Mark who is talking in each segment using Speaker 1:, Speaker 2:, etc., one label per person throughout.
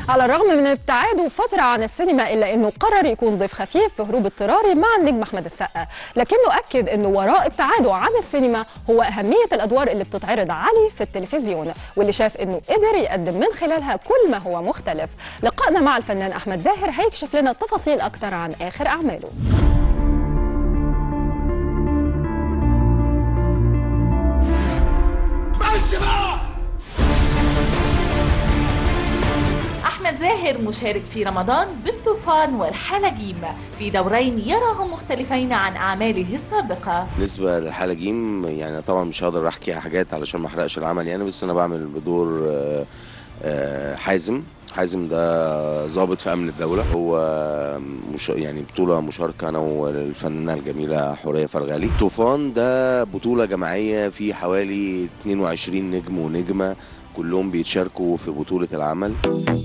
Speaker 1: على الرغم من ابتعاده فترة عن السينما إلا أنه قرر يكون ضيف خفيف في هروب اضطراري مع النجم أحمد السقا، لكنه أكد أنه وراء ابتعاده عن السينما هو أهمية الأدوار اللي بتتعرض عليه في التلفزيون، واللي شاف أنه قدر يقدم من خلالها كل ما هو مختلف. لقائنا مع الفنان أحمد زاهر هيكشف لنا تفاصيل أكتر عن آخر أعماله.
Speaker 2: أحمد زاهر مشارك في رمضان بالطوفان والحلقيم في دورين يراهم مختلفين عن أعماله السابقة.
Speaker 3: بالنسبة للحلقيم يعني طبعا مش هقدر أحكي حاجات علشان ما أحرقش العمل يعني، بس أنا بعمل بدور حازم ده ضابط في أمن الدولة. هو يعني بطولة مشاركة أنا والفنانة الجميلة حورية فرغالي. طوفان ده بطولة جماعية في حوالي 22 نجم ونجمة كلهم بيتشاركوا في بطولة العمل.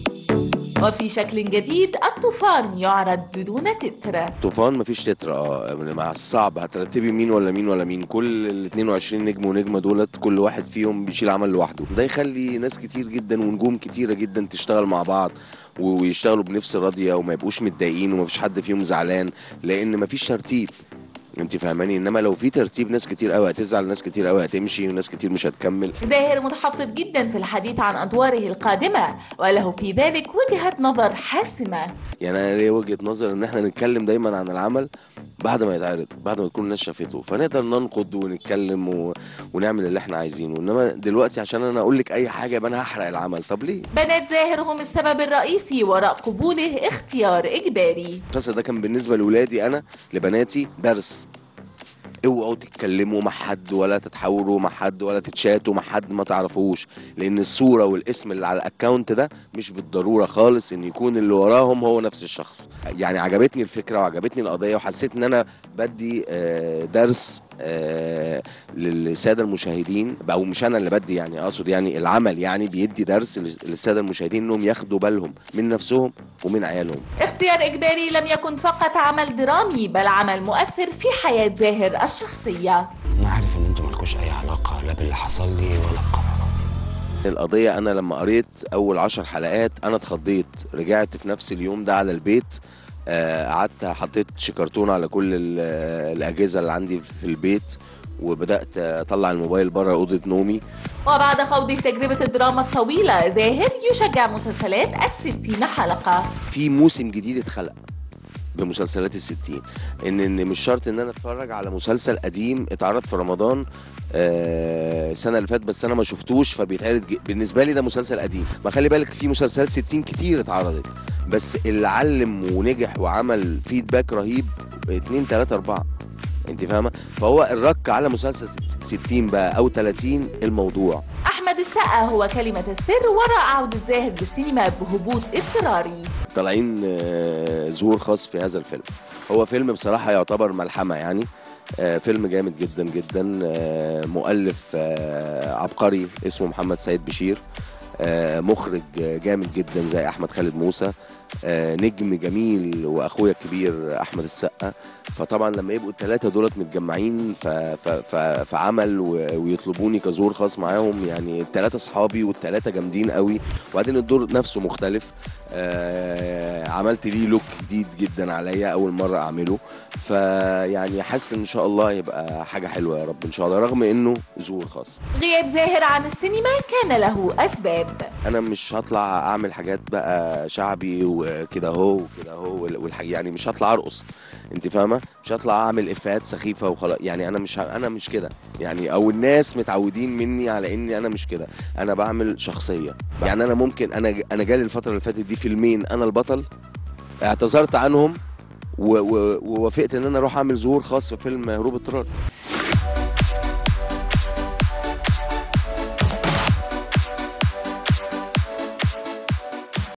Speaker 2: وفي شكل جديد الطوفان يعرض بدون تتر.
Speaker 3: طوفان مفيش تتر مع الصعب هترتبي مين ولا مين ولا مين. كل ال 22 نجم ونجمه دولت كل واحد فيهم بيشيل عمل لوحده. ده يخلي ناس كتير جدا ونجوم كتيره جدا تشتغل مع بعض ويشتغلوا بنفس راضيه وما يبقوش متضايقين ومفيش حد فيهم زعلان لان مفيش ترتيب. انت فاهماني؟ انما لو في ترتيب ناس كتير قوي هتزعل، ناس كتير قوي هتمشي، وناس كتير مش هتكمل.
Speaker 2: زاهر متحفظ جدا في الحديث عن ادواره القادمه وله في ذلك وجهه نظر حاسمه.
Speaker 3: يعني انا ليا وجهه نظر ان احنا نتكلم دايما عن العمل بعد ما يتعرض، بعد ما تكون الناس شافته، فنقدر ننقد ونتكلم ونعمل اللي احنا عايزينه. انما دلوقتي عشان انا اقول لك اي حاجه يبقى انا هحرق العمل. طب ليه؟
Speaker 2: بنات زاهر هم السبب الرئيسي وراء قبوله اختيار اجباري.
Speaker 3: المسلسل ده كان بالنسبه لاولادي انا لبناتي درس. اوعوا تتكلموا مع حد ولا تتحاوروا مع حد ولا تتشاتوا مع حد ما تعرفوش، لان الصوره والاسم اللي على الاكونت ده مش بالضروره خالص ان يكون اللي وراهم هو نفس الشخص. يعني عجبتني الفكره وعجبتني القضيه وحسيت ان انا بدي درس للساده المشاهدين، او مش انا اللي بدي يعني اقصد يعني العمل يعني بيدي درس للساده المشاهدين انهم ياخدوا بالهم من نفسهم ومن عيالهم.
Speaker 2: اختيار اجباري لم يكن فقط عمل درامي بل عمل مؤثر في حياه زاهر الشخصيه.
Speaker 4: انا عارف ان انتوا مالكوش اي علاقه لا باللي حصل لي ولا بقراراتي.
Speaker 3: القضيه انا لما قريت اول 10 حلقات انا اتخضيت. رجعت في نفس اليوم ده على البيت، قعدت حطيت شيكرتون على كل الأجهزة اللي عندي في البيت وبدأت أطلع الموبايل بره أوضة نومي.
Speaker 2: وبعد خوض تجربة الدراما الطويلة زاهر يشجع مسلسلات 60 حلقة.
Speaker 3: في موسم جديد اتخلق بمسلسلات 60 ان مش شرط ان انا اتفرج على مسلسل قديم اتعرض في رمضان السنه اللي فاتت بس انا ما شفتوش فبيتعرض بالنسبه لي ده مسلسل قديم. ما خلي بالك في مسلسلات 60 كتير اتعرضت بس اللي علم ونجح وعمل فيدباك رهيب 2 3 4. انت فاهمه؟ فهو الرك على مسلسل 60 بقى او 30 الموضوع.
Speaker 2: أحمد السقا هو كلمة السر وراء عودة زاهر بالسينما بهبوط اضطراري.
Speaker 3: طالعين ظهور خاص في هذا الفيلم. هو فيلم بصراحة يعتبر ملحمة يعني. فيلم جامد جدا جدا. مؤلف عبقري اسمه محمد سيد بشير. مخرج جامد جدا زي أحمد خالد موسى. نجم جميل واخويا الكبير احمد السقا. فطبعا لما يبقوا الثلاثه دولت متجمعين في عمل ويطلبوني كظهور خاص معاهم، يعني الثلاثه اصحابي والثلاثه جامدين قوي وبعدين الدور نفسه مختلف. عملت ليه لوك جديد جدا عليا اول مره اعمله، فيعني حاسس ان شاء الله يبقى حاجه حلوه يا رب ان شاء الله رغم انه ظهور خاص.
Speaker 2: غياب زاهر عن السينما كان له اسباب.
Speaker 3: انا مش هطلع اعمل حاجات بقى شعبي وكده اهو وكده اهو يعني مش هطلع ارقص، انت فاهمه؟ مش هطلع اعمل افيهات سخيفه وخلاص. يعني انا مش كده يعني، او الناس متعودين مني على اني انا مش كده. انا بعمل شخصيه. يعني انا ممكن انا جالي الفتره اللي فاتت دي فيلمين انا البطل اعتذرت عنهم ووافقت ان انا اروح اعمل ظهور خاص في فيلم هروب اضطراري.